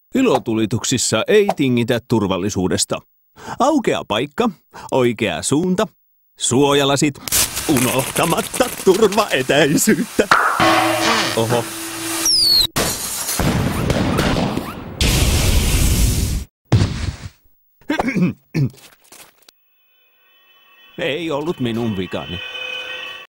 Ilotulituksissa ei tingitä turvallisuudesta. Aukea paikka, oikea suunta, suojalasit, unohtamatta turvaetäisyyttä. Oho. Ei ollut minun vikani.